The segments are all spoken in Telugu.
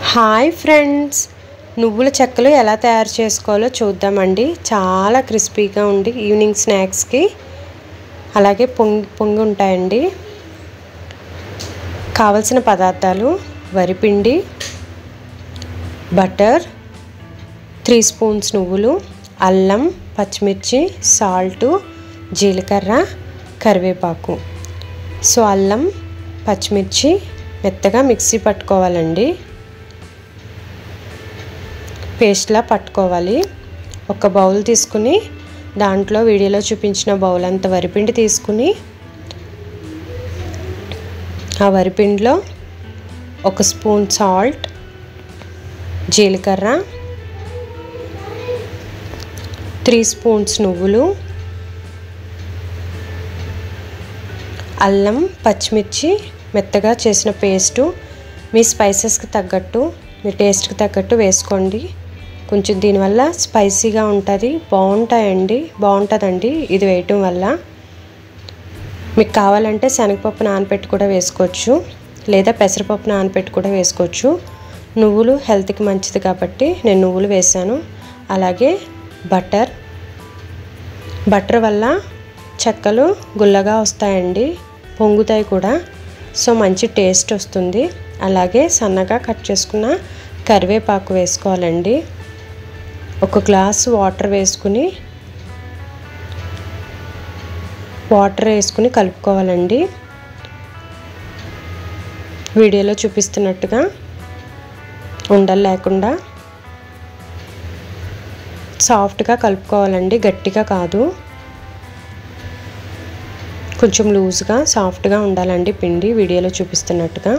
హాయ్ ఫ్రెండ్స్, నువ్వుల చెక్కలు ఎలా తయారు చేసుకోవాలో చూద్దామండి. చాలా క్రిస్పీగా ఉండి ఈవినింగ్ స్నాక్స్కి అలాగే పొంగి ఉంటాయండి. కావలసిన పదార్థాలు: వరిపిండి, బటర్, 3 స్పూన్స్ నువ్వులు, అల్లం, పచ్చిమిర్చి, సాల్టు, జీలకర్ర, కరివేపాకు. సో అల్లం పచ్చిమిర్చి మెత్తగా మిక్సీ పట్టుకోవాలండి, పేస్ట్లా పట్టుకోవాలి. ఒక బౌల్ తీసుకుని దాంట్లో వీడియోలో చూపించిన బౌల్ అంత వరిపిండి తీసుకుని ఆ వరిపిండిలో 1 స్పూన్ సాల్ట్, జీలకర్ర, 3 స్పూన్స్ నువ్వులు, అల్లం పచ్చిమిర్చి మెత్తగా చేసిన పేస్టు మీ స్పైసెస్కి తగ్గట్టు, మీ టేస్ట్కి తగ్గట్టు వేసుకోండి. కొంచెం దీనివల్ల స్పైసీగా ఉంటుంది, బాగుంటుందండి ఇది వేయటం వల్ల. మీకు కావాలంటే శనగపప్పు నానపెట్టి కూడా వేసుకోవచ్చు, లేదా పెసరపప్పు నానపెట్టి కూడా వేసుకోవచ్చు. నువ్వులు హెల్త్కి మంచిది కాబట్టి నేను నువ్వులు వేసాను. అలాగే బటర్ వల్ల చెక్కలు గుల్లగా వస్తాయండి, పొంగుతాయి కూడా. సో మంచి టేస్ట్ వస్తుంది. అలాగే సన్నగా కట్ చేసుకున్న కరివేపాకు వేసుకోవాలండి. 1 గ్లాసు వాటర్ వేసుకుని కలుపుకోవాలండి. వీడియోలో చూపిస్తున్నట్టుగా ఉండలు లేకుండా సాఫ్ట్గా కలుపుకోవాలండి, గట్టిగా కాదు. కొంచెం లూజ్గా సాఫ్ట్గా ఉండాలండి పిండి, వీడియోలో చూపిస్తున్నట్టుగా.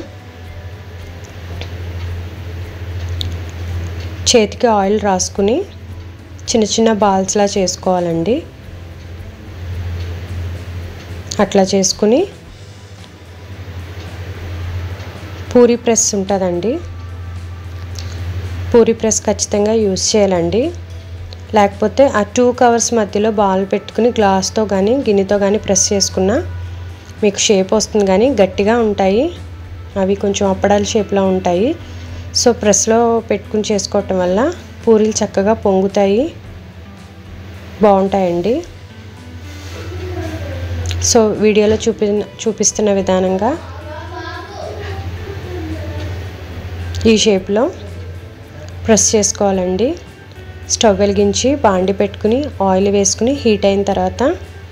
చేతికి ఆయిల్ రాసుకుని చిన్న చిన్న బాల్స్లా చేసుకోవాలండి. అట్లా చేసుకుని పూరీ ప్రెస్ ఉంటుందండి, పూరీ ప్రెస్ ఖచ్చితంగా యూజ్ చేయాలండి. లేకపోతే ఆ 2 కవర్స్ మధ్యలో బాల్ పెట్టుకుని గ్లాస్తో కానీ గిన్నెతో కానీ ప్రెస్ చేసుకున్నా మీకు షేప్ వస్తుంది, కానీ గట్టిగా ఉంటాయి అవి, కొంచెం అప్పడాల షేప్లో ఉంటాయి. సో ప్రెస్లో పెట్టుకుని చేసుకోవటం వల్ల పూరీలు చక్కగా పొంగుతాయి, బాగుంటాయండి. సో వీడియోలో చూపిస్తున్న విధానంగా ఈ షేప్లో ప్రెస్ చేసుకోవాలండి. స్టవ్ వెలిగించి బాండి పెట్టుకుని ఆయిల్ వేసుకుని హీట్ అయిన తర్వాత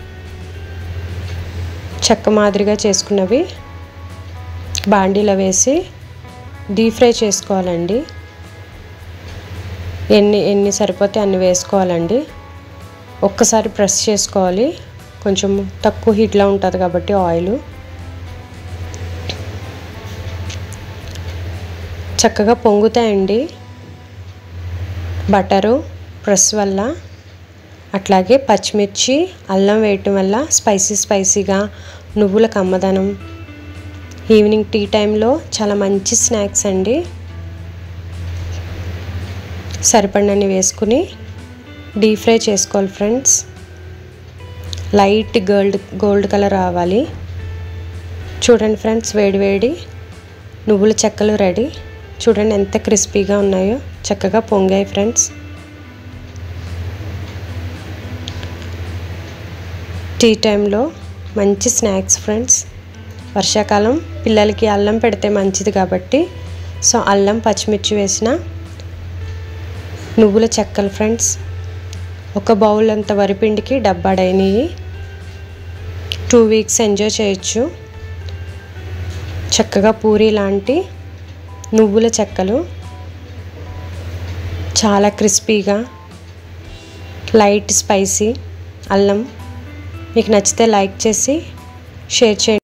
చెక్క మాదిరిగా చేసుకున్నవి బాండీలో వేసి డీప్ ఫ్రై చేసుకోవాలండి. ఎన్ని సరిపోతే అన్ని వేసుకోవాలండి. ఒక్కసారి ప్రెస్ చేసుకోవాలి, కొంచెం తక్కువ హీట్లో ఉంటుంది కాబట్టి ఆయిల్. చక్కగా పొంగుతాయండి బటరు ప్రెస్ వల్ల. అట్లాగే పచ్చిమిర్చి, అల్లం వేయటం వల్ల స్పైసీగా, నువ్వుల కమ్మదనం. ఈవినింగ్ టీ టైంలో చాలా మంచి స్నాక్స్ అండి. సరిపడినన్ని వేసుకుని డీప్ ఫ్రై చేసుకోవాలి ఫ్రెండ్స్. లైట్ గోల్డ్ కలర్ రావాలి. చూడండి ఫ్రెండ్స్, వేడి నువ్వుల చెక్కలు రెడీ. చూడండి ఎంత క్రిస్పీగా ఉన్నాయో, చక్కగా పొంగాయి ఫ్రెండ్స్. టీ టైంలో మంచి స్నాక్స్ ఫ్రెండ్స్. వర్షాకాలం పిల్లలకి అల్లం పెడితే మంచిది కాబట్టి, సో అల్లం పచ్చిమిర్చి వేసిన నువ్వుల చెక్కలు ఫ్రెండ్స్. 1 బౌల్ అంత వరిపిండికి డబ్బాడైనవి. 2 వీక్స్ ఎంజాయ్ చేయొచ్చు. చక్కగా పూరీ లాంటి నువ్వుల చెక్కలు, చాలా క్రిస్పీగా, లైట్ స్పైసీ అల్లం. మీకు నచ్చితే లైక్ చేసి షేర్ చేయండి.